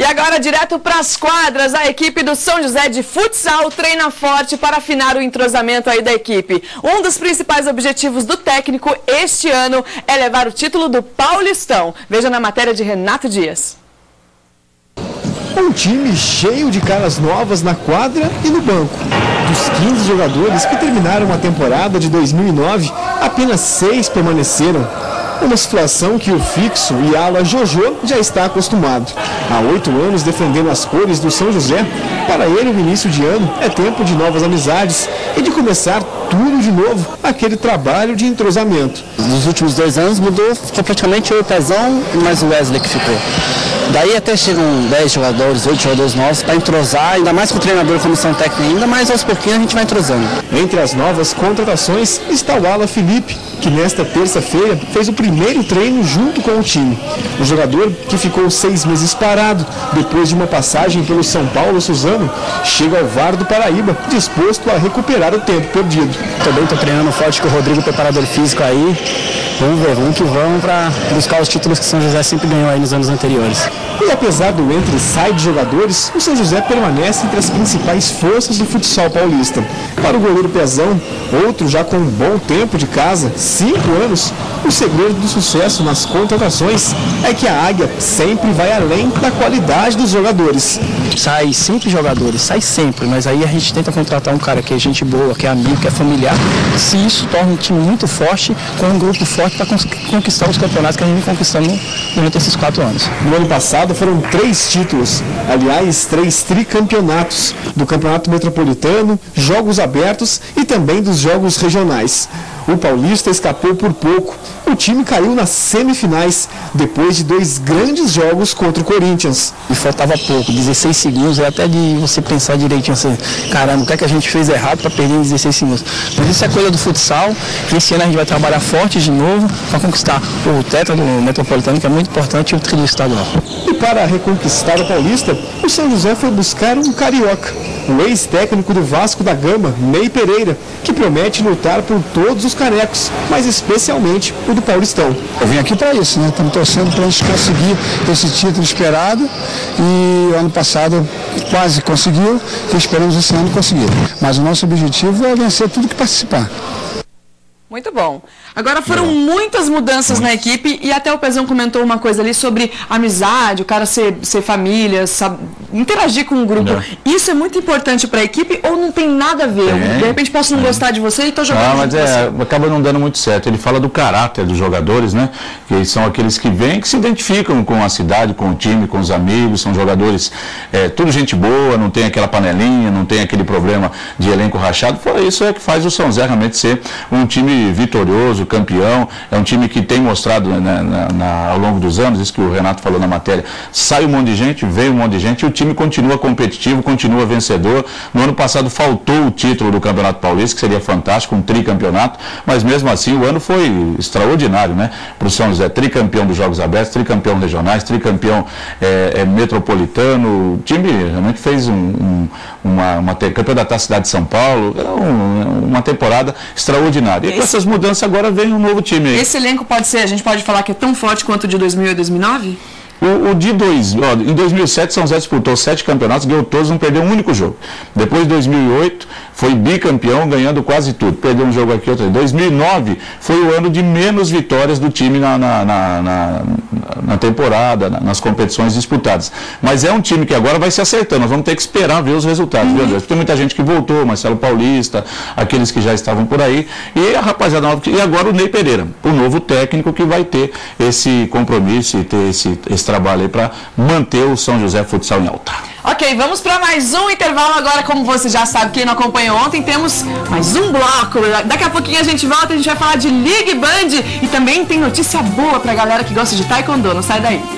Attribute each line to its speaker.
Speaker 1: agora, direto para as quadras, a equipe do São José de futsal treina forte para afinar o entrosamento aí da equipe. Um dos principais objetivos do técnico este ano é levar o título do Paulistão. Veja na matéria de Renato Dias.
Speaker 2: Um time cheio de caras novas na quadra e no banco. Dos 15 jogadores que terminaram a temporada de 2009, apenas 6 permaneceram. Uma situação que o fixo e ala Jojo já está acostumado. Há 8 anos defendendo as cores do São José, para ele o início de ano é tempo de novas amizades e de começar tudo de novo, aquele trabalho de entrosamento.
Speaker 3: Nos últimos 2 anos mudou, ficou praticamente eu, o Pezão e mais o Wesley que ficou. Daí até chegam 10 jogadores, 8 jogadores novos para entrosar, ainda mais com o treinador e comissão técnica ainda, mas aos pouquinhos a gente vai entrosando.
Speaker 2: Entre as novas contratações está o ala Felipe, que nesta terça-feira fez o primeiro treino junto com o time. O jogador, que ficou 6 meses parado depois de uma passagem pelo São Paulo Suzano, chega ao VAR do Paraíba, disposto a recuperar o tempo perdido.
Speaker 3: Também estou treinando forte com o Rodrigo, preparador físico aí. Vamos que vamos para buscar os títulos que o São José sempre ganhou aí nos anos anteriores.
Speaker 2: E apesar do entra e sai de jogadores, o São José permanece entre as principais forças do futsal paulista. Para o goleiro Pezão, outro já com um bom tempo de casa, 5 anos, o segredo do sucesso nas contratações é que a Águia sempre vai além da qualidade dos jogadores.
Speaker 3: Sai sempre jogadores, sai sempre, mas aí a gente tenta contratar um cara que é gente boa, que é amigo, que é familiar. Se isso torna um time muito forte, com um grupo forte para conquistar os campeonatos que a gente vem conquistando durante esses 4 anos.
Speaker 2: No ano passado foram 3 títulos, aliás, 3 tricampeonatos, do Campeonato Metropolitano, Jogos Abertos e também dos Jogos Regionais. O Paulista escapou por pouco. O time caiu nas semifinais, depois de 2 grandes jogos contra o Corinthians.
Speaker 3: E faltava pouco, 16 segundos, é até de você pensar direitinho assim, caramba, o que é que a gente fez errado para perder em 16 segundos? Mas isso é coisa do futsal, que esse ano a gente vai trabalhar forte de novo para conquistar o tetra do Metropolitano, que é muito importante, e o tri do estadual.
Speaker 2: E para reconquistar o Paulista, o São José foi buscar um carioca, o ex-técnico do Vasco da Gama, Ney Pereira, que promete lutar por todos os canecos, mas especialmente o do Paulistão.
Speaker 4: Eu vim aqui para isso, né? Estamos torcendo para a gente conseguir esse título esperado e ano passado quase conseguiu e esperamos esse ano conseguir. Mas o nosso objetivo é vencer tudo que participar.
Speaker 1: Muito bom. Agora foram muitas mudanças na equipe e até o Pezão comentou uma coisa ali sobre amizade, o cara ser família, sabe, interagir com um grupo. Isso é muito importante para a equipe ou não tem nada a ver? De repente posso não gostar de você e estou jogando
Speaker 5: mas acaba não dando muito certo. Ele fala do caráter dos jogadores, né? Que são aqueles que vêm, que se identificam com a cidade, com o time, com os amigos, são jogadores, tudo gente boa, não tem aquela panelinha, não tem aquele problema de elenco rachado. Fora isso é que faz o São José realmente ser um time vitorioso, campeão, é um time que tem mostrado ao longo dos anos, isso que o Renato falou na matéria, sai um monte de gente, veio um monte de gente e o time continua competitivo, continua vencedor. No ano passado faltou o título do Campeonato Paulista, que seria fantástico, um tricampeonato, mas mesmo assim o ano foi extraordinário, né? Para o São José, tricampeão dos Jogos Abertos, tricampeão regionais, tricampeão metropolitano, o time realmente fez campeão da cidade de São Paulo, uma temporada extraordinária. E com essas mudanças agora vem um novo time aí.
Speaker 1: Esse elenco pode ser, a gente pode falar que é tão forte quanto o de 2000 e 2009?
Speaker 5: Em 2007, São José disputou 7 campeonatos, ganhou todos, não perdeu um único jogo. Depois de 2008, foi bicampeão, ganhando quase tudo. Perdeu um jogo aqui, outro ali. 2009 foi o ano de menos vitórias do time na temporada, nas competições disputadas. Mas é um time que agora vai se acertando, nós vamos ter que esperar ver os resultados, viu, Deus? Tem muita gente que voltou, Marcelo Paulista, aqueles que já estavam por aí, e a rapaziada nova, e agora o Ney Pereira, o novo técnico que vai ter esse compromisso e ter esse trabalho aí para manter o São José Futsal em alta.
Speaker 1: Ok, vamos para mais um intervalo agora. Como você já sabe, quem não acompanhou ontem, temos mais um bloco. Daqui a pouquinho a gente volta, a gente vai falar de League Band e também tem notícia boa para a galera que gosta de taekwondo. Não sai daí.